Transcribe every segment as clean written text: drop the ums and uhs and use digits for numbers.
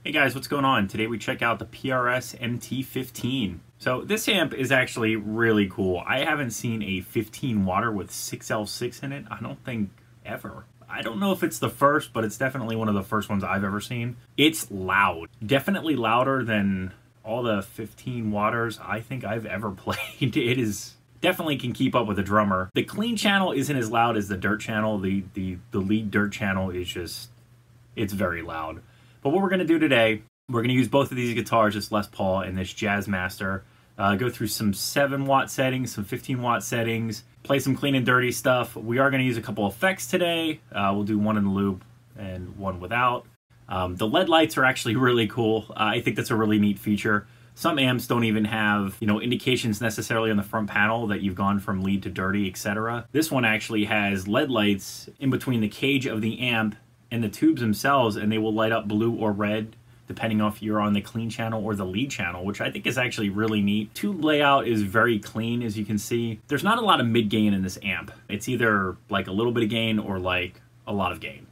Hey guys, what's going on? Today we check out the PRS MT15. So this amp is actually really cool. I haven't seen a 15 watter with 6L6 in it, I don't think ever. I don't know if it's the first, but it's definitely one of the first ones I've ever seen. It's loud. Definitely louder than all the 15 watters I think I've ever played. It is definitely can keep up with a drummer. The clean channel isn't as loud as the dirt channel. The lead dirt channel is just, it's very loud. But what we're going to do today, we're going to use both of these guitars, this Les Paul and this Jazzmaster, go through some 7-watt settings, some 15-watt settings, play some clean and dirty stuff. We are going to use a couple effects today. We'll do one in the loop and one without. The LED lights are actually really cool. I think that's a really neat feature. Some amps don't even have, indications necessarily on the front panel that you've gone from lead to dirty, etc. This one actually has LED lights in between the cage of the amp and the tubes themselves, and they will light up blue or red depending on if you're on the clean channel or the lead channel, which I think is actually really neat. Tube layout is very clean, as you can see. There's not a lot of mid gain in this amp. It's either like a little bit of gain or like a lot of gain,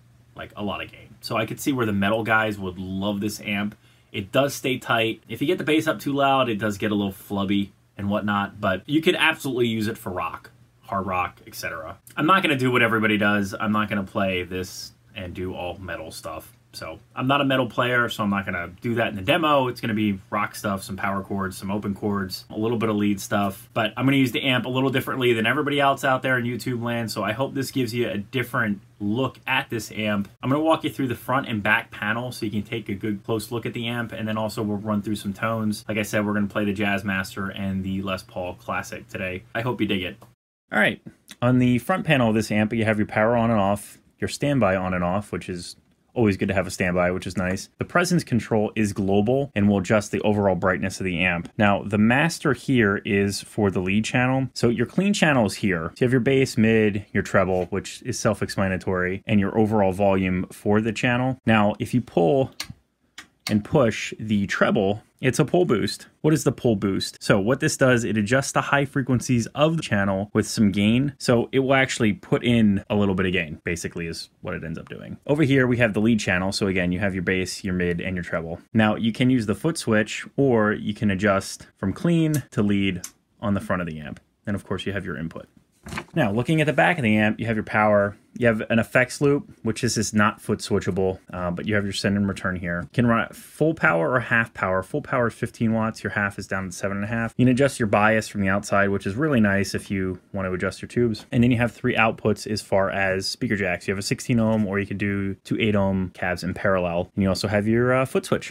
So I could see where the metal guys would love this amp. It does stay tight. If you get the bass up too loud, it does get a little flubby and whatnot, but you could absolutely use it for rock, hard rock, etc. I'm not gonna do what everybody does. I'm not gonna play this and do all metal stuff. So I'm not a metal player, so I'm not gonna do that in the demo. It's gonna be rock stuff, some power chords, some open chords, a little bit of lead stuff, but I'm gonna use the amp a little differently than everybody else out there in YouTube land, so I hope this gives you a different look at this amp. I'm gonna walk you through the front and back panel so you can take a good close look at the amp, and then also we'll run through some tones. Like I said, we're gonna play the Jazzmaster and the Les Paul Classic today. I hope you dig it. All right, on the front panel of this amp, you have your power on and off, your standby on and off, which is always good to have a standby, which is nice. The presence control is global and will adjust the overall brightness of the amp. Now, the master here is for the lead channel. So your clean channel is here. So you have your bass, mid, your treble, which is self-explanatory, and your overall volume for the channel. Now, if you pull and push the treble, it's a pull boost. What is the pull boost? So what this does, it adjusts the high frequencies of the channel with some gain. So it will actually put in a little bit of gain, basically is what it ends up doing. Over here, we have the lead channel. So again, you have your bass, your mid, and your treble. Now you can use the foot switch, or you can adjust from clean to lead on the front of the amp. And of course you have your input. Now, looking at the back of the amp, you have your power, you have an effects loop, which is not foot switchable, but you have your send and return here. You can run at full power or half power. Full power is 15 watts, your half is down to 7.5. You can adjust your bias from the outside, which is really nice if you want to adjust your tubes. And then you have 3 outputs as far as speaker jacks. You have a 16 ohm, or you could do 2 8 ohm cabs in parallel. And you also have your foot switch.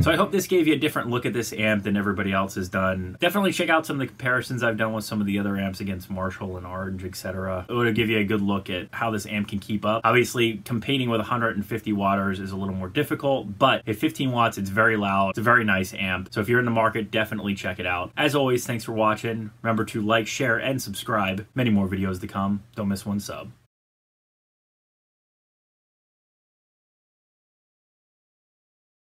So I hope this gave you a different look at this amp than everybody else has done. Definitely check out some of the comparisons I've done with some of the other amps against Marshall and Orange, etc. It would give you a good look at how this amp can keep up. Obviously, competing with 150 watters is a little more difficult, but at 15 watts, it's very loud. It's a very nice amp. So if you're in the market, definitely check it out. As always, thanks for watching. Remember to like, share, and subscribe. Many more videos to come. Don't miss one sub.